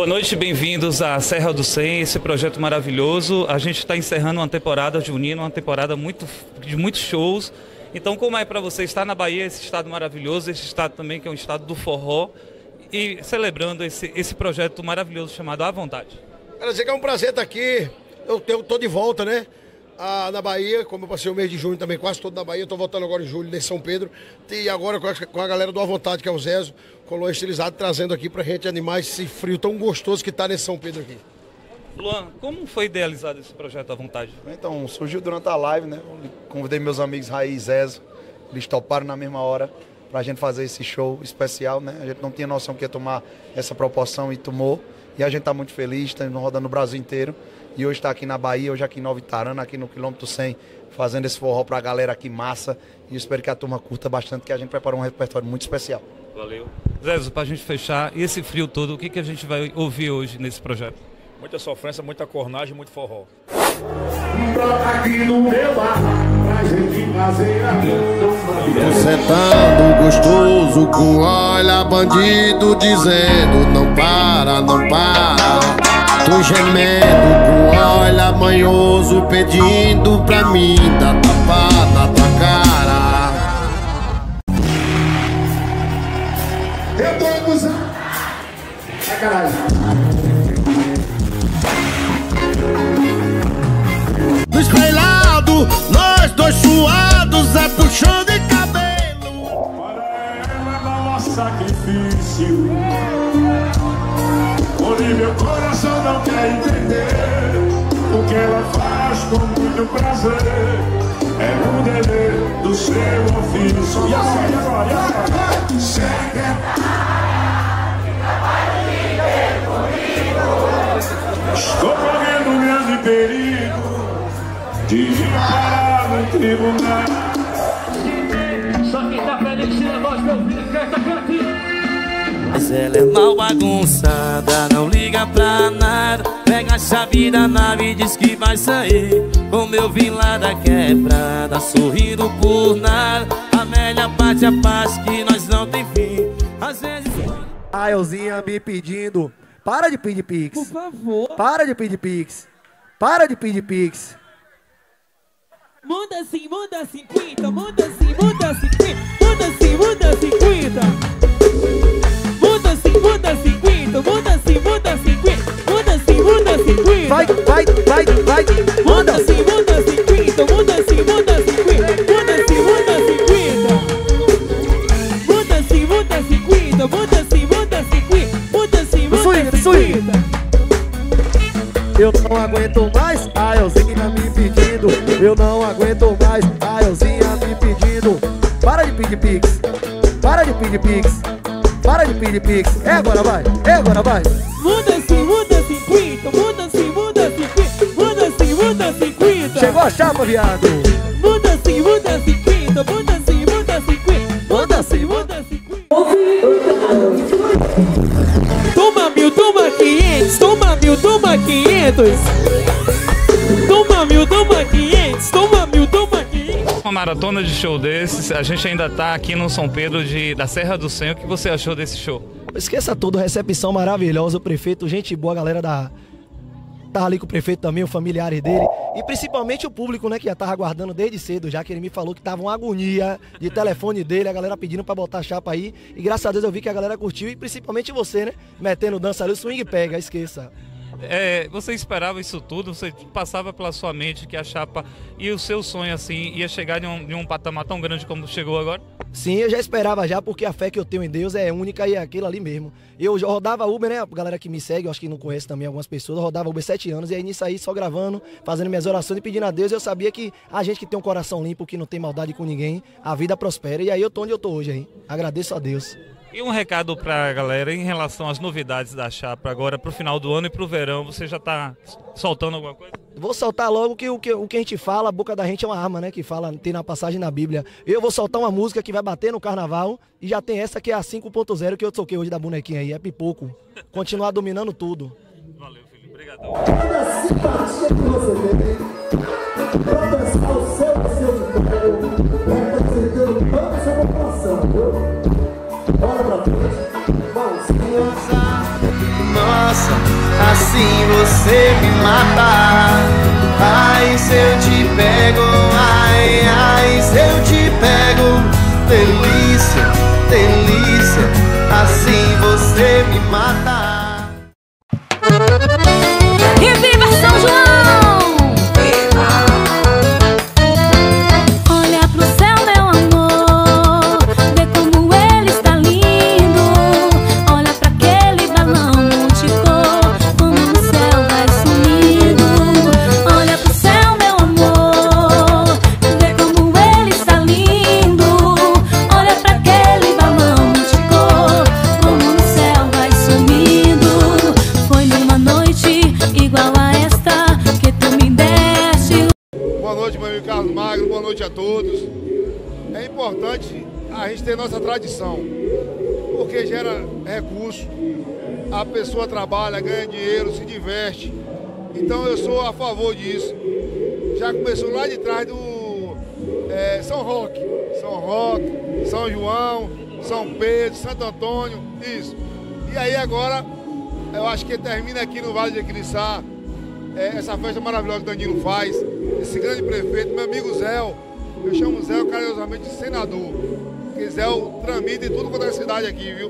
Boa noite, bem-vindos à Serra do 100, esse projeto maravilhoso. A gente está encerrando uma temporada junina, uma temporada de muitos shows. Então, como é para você estar na Bahia, esse estado maravilhoso, esse estado também que é um estado do forró, e celebrando esse projeto maravilhoso chamado À Vontade? Quero dizer que é um prazer estar aqui. Eu tô de volta, né? Na Bahia, como eu passei o mês de junho também, quase todo na Bahia. Eu tô voltando agora em julho, em São Pedro. E agora com a galera do À Vontade, que é o Zezo, Colô Estilizado, trazendo aqui pra gente animar esse frio tão gostoso que tá nesse São Pedro aqui. Luan, como foi idealizado esse projeto À Vontade? Então, surgiu durante a live, né? Convidei meus amigos Raí e Zezo. Eles toparam na mesma hora pra gente fazer esse show especial, né? A gente não tinha noção que ia tomar essa proporção e tomou. E a gente tá muito feliz, estamos rodando no Brasil inteiro. E hoje está aqui na Bahia, hoje aqui em Nova Itarana, aqui no quilômetro 100, fazendo esse forró pra galera aqui massa. E eu espero que a turma curta bastante, que a gente preparou um repertório muito especial. Valeu. Zezo, pra gente fechar, e esse frio todo, o que a gente vai ouvir hoje nesse projeto? Muita sofrência, muita cornagem, muito forró. Brota aqui no meu bar, pra gente fazer amor. Tô sentando gostoso com olha bandido dizendo não para, não para. Tô gemendo com olha manhoso pedindo pra mim dar tapa na tua cara. Eu tô acusando. Sacanagem. No espelhado, nós dois suados é puxão de cabelo. Para ela não há sacrifício. Onde meu coração não quer entender o que ela faz com muito prazer. É no dever do seu ofício. E agora? Estou correndo um grande perigo de parar no tribunal. Só quem tá feliz tira a voz do ouvido, canta, canta. Mas ela é mal bagunçada, não liga pra nada. Pega a chave da nave e diz que vai sair. Como eu vim lá da quebrada, sorrindo por nada. A melhor parte é a paz que nós não tem fim. Às vezes... A Elzinha me pedindo, para de pedir pix. Por favor. Para de pedir pix. Para de pedir pix. Muda assim, muda 50. Muda assim, muda 50. Muda assim, muda 50. Muda assim, muda 50. Muda assim, muda 50. Muda assim, muda 50. Vai. Muda assim, muda 50. Muda assim, muda 50. Muda assim, muda 50. Muda assim, muda 50. Muda assim, muda 50. Muda assim, muda 50. Eu não aguento mais, a Elzinha me pedindo. Eu não aguento mais, a Elzinha me pedindo. Para de pedir pix. Para de pedir pix. Para de pedir pix. É agora vai, é agora vai. Muda assim, muda 50. Muda assim, muda 50. Muda assim, muda 50. Chegou a chapa, viado. Muda assim, muda 50. Muda assim, muda 50. Muda assim, muda 50. Toma 1000, toma 500. Toma 1000, toma 500. Toma 1000, toma 500. Toma 1000, toma 500. Uma maratona de show desses, a gente ainda tá aqui no São Pedro da Serra do 100. O que você achou desse show? Esqueça tudo, recepção maravilhosa, o prefeito, gente boa, a galera tava ali com o prefeito também, os familiares dele, e principalmente o público, né, que já tava aguardando desde cedo, já que ele me falou que tava uma agonia de telefone dele, a galera pedindo pra botar a chapa aí, e graças a Deus eu vi que a galera curtiu, e principalmente você, né, metendo dança ali, o swing pega, esqueça. Você esperava isso tudo? Você passava pela sua mente que a chapa e o seu sonho assim ia chegar em um patamar tão grande como chegou agora? Sim, eu já esperava já, porque a fé que eu tenho em Deus é única e é aquilo ali mesmo. Eu já rodava Uber, né, a galera que me segue, eu acho que não conhece também algumas pessoas, eu rodava Uber 7 anos, e aí nisso aí só gravando, fazendo minhas orações e pedindo a Deus, eu sabia que a gente que tem um coração limpo, que não tem maldade com ninguém, a vida prospera, e aí eu tô onde eu tô hoje aí. Agradeço a Deus. E um recado pra galera em relação às novidades da chapa agora pro final do ano e pro verão, você já tá soltando alguma coisa? Vou soltar logo que o que a gente fala, a boca da gente é uma arma, né? Que fala, tem na passagem na Bíblia. Eu vou soltar uma música que vai bater no carnaval e já tem essa que é a 5.0 que eu toquei hoje da bonequinha aí, é pipoco. Continuar dominando tudo. Valeu, filho. Obrigadão. Toda simpatia que você tem, pra pensar o seu império, representando toda a sua população, viu? Bora pra frente. Vamos. Nossa, assim você me mata. Ai, se eu te pego, ai, ai, se eu te pego. Delícia, delícia, assim você me mata. E viva São João! Viva! Olha pro céu, meu amor, vê como ele está lindo. Olha pra aquele balão multicor, como no céu vai sumindo. Olha pro céu, meu amor, vê como ele está lindo. Olha pra aquele balão multicor, como no céu vai sumindo. Foi numa noite igual a esta que tu me deste. Boa noite, meu amigo Carlos Magno, boa noite a todos. É importante a gente ter nossa tradição, porque gera recurso, a pessoa trabalha, ganha dinheiro, se diverte. Então eu sou a favor disso. Já começou lá de trás do São Roque, São João, São Pedro, Santo Antônio, isso. E aí agora, eu acho que termina aqui no Vale de Jequiriçá, essa festa maravilhosa que o Danilo faz, esse grande prefeito, meu amigo Zé, eu chamo Zé carinhosamente de senador, porque Zé tramita em tudo quanto é cidade aqui, viu?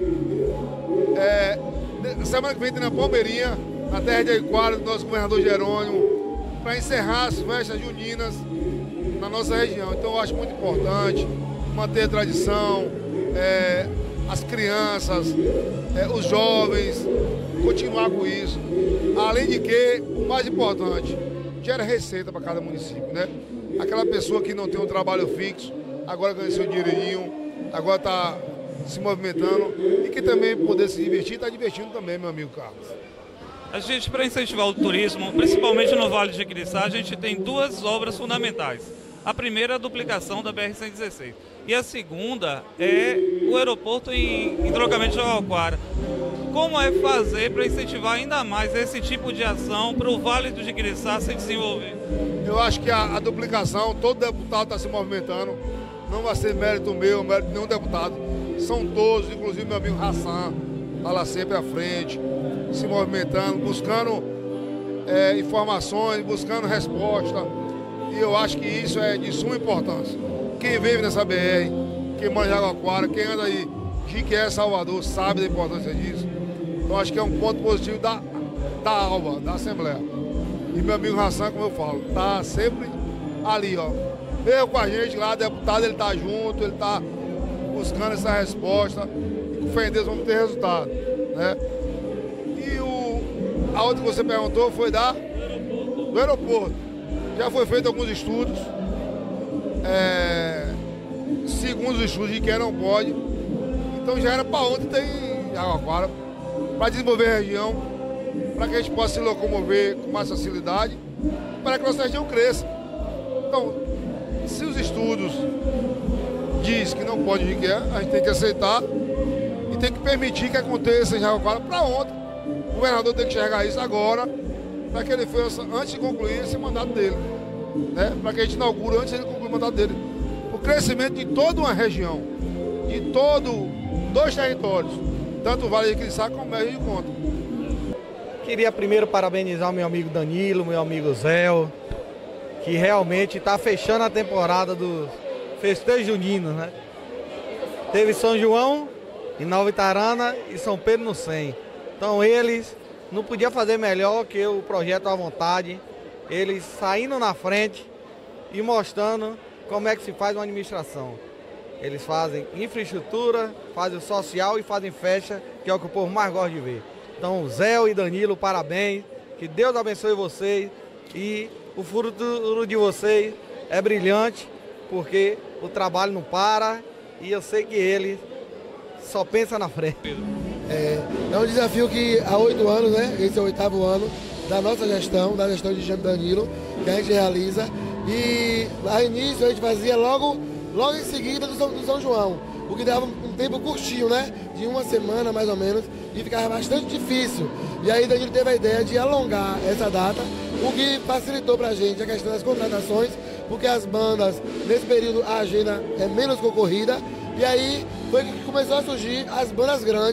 Semana que vem tem na Palmeirinha, na terra de Aiquara, do nosso governador Jerônimo, para encerrar as festas juninas na nossa região. Então eu acho muito importante manter a tradição, as crianças, os jovens, continuar com isso. Além de que, o mais importante, gera receita para cada município, né? Aquela pessoa que não tem um trabalho fixo, agora ganha seu dinheirinho, agora está se movimentando e que também poder se divertir, está divertindo também, meu amigo Carlos. A gente, para incentivar o turismo, principalmente no Vale de Jequiriçá, a gente tem duas obras fundamentais. A primeira é a duplicação da BR-116 e a segunda é o aeroporto em trocamento de Jaguaquara. Como é fazer para incentivar ainda mais esse tipo de ação para o Vale do Jequiriçá se desenvolver? Eu acho que a duplicação, todo deputado está se movimentando, não vai ser mérito meu, mérito de nenhum deputado. São todos, inclusive meu amigo Hassan, está lá sempre à frente, se movimentando, buscando informações, buscando resposta. E eu acho que isso é de suma importância. Quem vive nessa BR, quem mora em Jaguaquara, quem anda aí, Jiquié, Salvador, sabe da importância disso. Então acho que é um ponto positivo da ALBA, da Assembleia. E meu amigo Hassan, como eu falo, tá sempre ali, ó. Veio com a gente lá, deputado, ele tá junto, ele tá buscando essa resposta. E com fé em Deus vamos ter resultado, né? E a outra que você perguntou foi do aeroporto. Já foi feito alguns estudos. Segundo os estudos de quem não pode. Então já era para ontem ter em Jaguaquara, para desenvolver a região, para que a gente possa se locomover com mais facilidade, para que a nossa região cresça. Então, se os estudos diz que não pode ir, a gente tem que aceitar e tem que permitir que aconteça em Jaguaquara para ontem. O governador tem que enxergar isso agora, para que ele faça antes de concluir esse mandato dele, né? Para que a gente inaugure antes de ele concluir o mandato dele. O crescimento de toda uma região, de dois territórios, tanto o Vale de Jequiriçá como o Médio de Conta. Queria primeiro parabenizar o meu amigo Danilo, meu amigo Zé, que realmente está fechando a temporada dos festejos juninos, né? Teve São João em Nova Itarana e São Pedro no 100. Então eles não podiam fazer melhor que o projeto à vontade, eles saindo na frente e mostrando como é que se faz uma administração. Eles fazem infraestrutura, fazem o social e fazem festa, que é o que o povo mais gosta de ver. Então, Zé e Danilo, parabéns, que Deus abençoe vocês e o futuro de vocês é brilhante, porque o trabalho não para e eu sei que eles só pensam na frente. É um desafio que há 8 anos, né? Esse é o 8º ano da nossa gestão, da gestão de Jean Danilo, que a gente realiza. E a início a gente fazia logo em seguida do São João, o que dava um tempo curtinho, né? De uma semana mais ou menos, e ficava bastante difícil. E aí Danilo teve a ideia de alongar essa data, o que facilitou pra gente a questão das contratações, porque as bandas, nesse período a agenda é menos concorrida, e aí foi que começou a surgir as bandas grandes,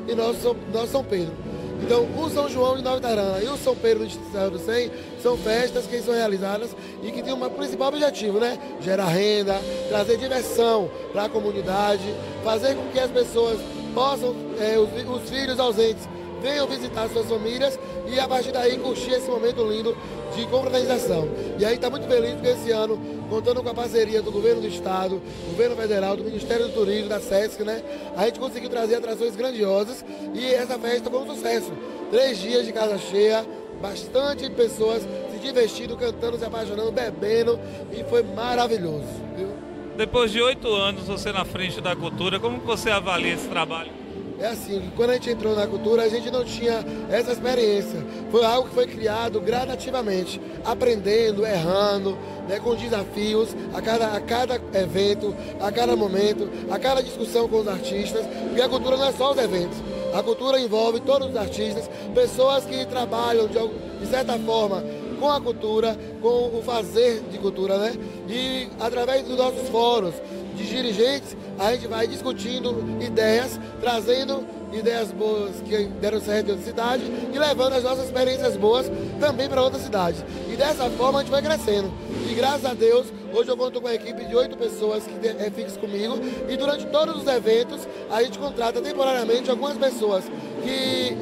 e nosso São Pedro. Então, o São João de Nova Itarã e o São Pedro de Serra do 100 são festas que são realizadas e que têm um principal objetivo, né? Gerar renda, trazer diversão para a comunidade, fazer com que as pessoas possam, os filhos ausentes, venham visitar suas famílias e a partir daí curtir esse momento lindo de confraternização. E aí está muito feliz porque esse ano, contando com a parceria do Governo do Estado, Governo Federal, do Ministério do Turismo, da SESC, né? A gente conseguiu trazer atrações grandiosas e essa festa foi um sucesso. 3 dias de casa cheia, bastante pessoas se divertindo, cantando, se apaixonando, bebendo e foi maravilhoso, viu? Depois de 8 anos você na frente da cultura, como você avalia esse trabalho? É assim, quando a gente entrou na cultura, a gente não tinha essa experiência. Foi algo que foi criado gradativamente, aprendendo, errando, né, com desafios a cada evento, a cada momento, a cada discussão com os artistas, porque a cultura não é só os eventos. A cultura envolve todos os artistas, pessoas que trabalham de certa forma com a cultura, com o fazer de cultura, né? E através dos nossos fóruns de dirigentes, a gente vai discutindo ideias, trazendo ideias boas que deram certo em outra cidade e levando as nossas experiências boas também para outras cidades. E dessa forma a gente vai crescendo. E graças a Deus, hoje eu conto com uma equipe de 8 pessoas que é fixa comigo e durante todos os eventos a gente contrata temporariamente algumas pessoas que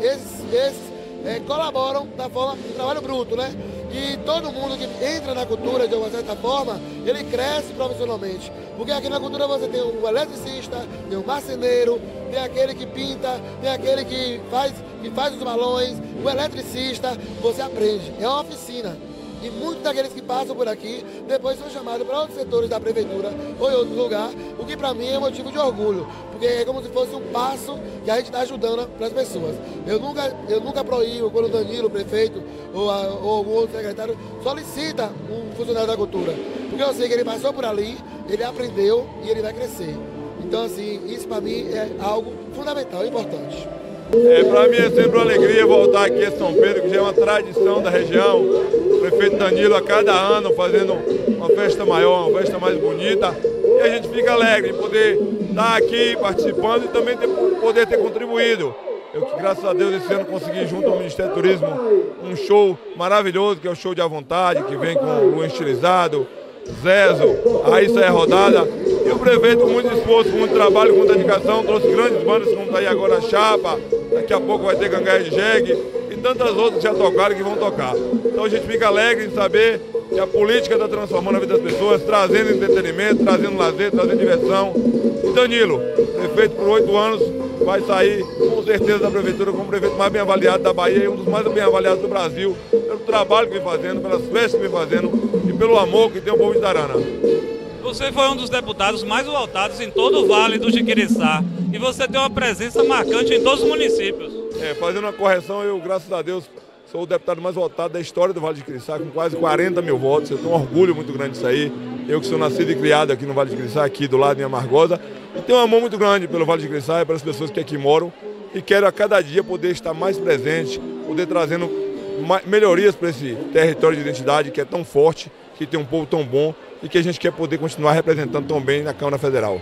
colaboram da forma do trabalho bruto, né? E todo mundo que entra na cultura de uma certa forma, ele cresce profissionalmente. Porque aqui na cultura você tem um eletricista, tem um marceneiro, tem aquele que pinta, tem aquele que faz os balões, o eletricista, você aprende. É uma oficina. E muitos daqueles que passam por aqui, depois são chamados para outros setores da prefeitura ou em outro lugar, o que para mim é motivo de orgulho, porque é como se fosse um passo que a gente está ajudando para as pessoas. Eu nunca proíbo quando o Danilo, o prefeito, ou algum outro secretário, solicita um funcionário da cultura, porque eu sei que ele passou por ali, ele aprendeu e ele vai crescer. Então, assim, isso para mim é algo fundamental, importante. Para mim é sempre uma alegria voltar aqui a São Pedro, que já é uma tradição da região. O prefeito Danilo a cada ano fazendo uma festa maior, uma festa mais bonita. E a gente fica alegre em poder estar aqui participando e também poder ter contribuído. Eu que, graças a Deus, esse ano consegui, junto ao Ministério do Turismo, um show maravilhoso, que é o Show de À Vontade, que vem com o estilizado, Zezo, aí sai a rodada. E o prefeito, com muito esforço, com muito trabalho, com muita dedicação, trouxe grandes bandas, como está aí agora a Chapa, daqui a pouco vai ter Gangueia de Jegue e tantas outras que já tocaram e que vão tocar. Então a gente fica alegre em saber que a política está transformando a vida das pessoas, trazendo entretenimento, trazendo lazer, trazendo diversão. E Danilo, prefeito por 8 anos, vai sair com certeza da prefeitura como o prefeito mais bem avaliado da Bahia e um dos mais bem avaliados do Brasil, pelo trabalho que vem fazendo, pelas festas que vem fazendo e pelo amor que tem o povo de Itarana. Você foi um dos deputados mais votados em todo o Vale do Jiquiriçá e você tem uma presença marcante em todos os municípios. Fazendo uma correção, eu, graças a Deus, sou o deputado mais votado da história do Vale do Jiquiriçá, com quase 40 mil votos. Eu tenho um orgulho muito grande disso aí. Eu que sou nascido e criado aqui no Vale do Jiquiriçá, aqui do lado de Amargosa, e tenho um amor muito grande pelo Vale do Jiquiriçá e pelas pessoas que aqui moram. E quero a cada dia poder estar mais presente, poder trazendo melhorias para esse território de identidade que é tão forte, que tem um povo tão bom e que a gente quer poder continuar representando tão bem na Câmara Federal.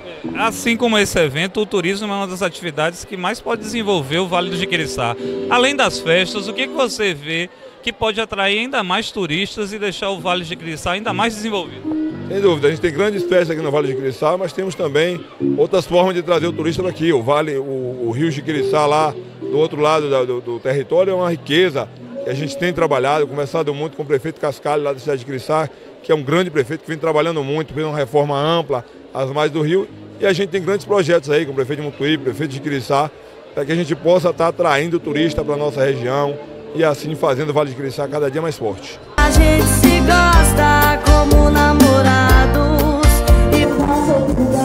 Assim como esse evento, o turismo é uma das atividades que mais pode desenvolver o Vale do Jiquiriçá. Além das festas, o que você vê que pode atrair ainda mais turistas e deixar o Vale do Jiquiriçá ainda mais desenvolvido? Sem dúvida, a gente tem grandes festas aqui no Vale do Jiquiriçá, mas temos também outras formas de trazer o turista para aqui. O rio Jiquiriçá lá do outro lado do território é uma riqueza que a gente tem trabalhado, conversado muito com o prefeito Cascalho lá da cidade de Jiquiriçá, que é um grande prefeito que vem trabalhando muito, fez uma reforma ampla às margens do rio. E a gente tem grandes projetos aí com o prefeito de Mutuípe, prefeito de Jiquiriçá, para que a gente possa estar atraindo o turista para a nossa região e assim fazendo o Vale do Jiquiriçá cada dia mais forte. A gente se gosta como namorados e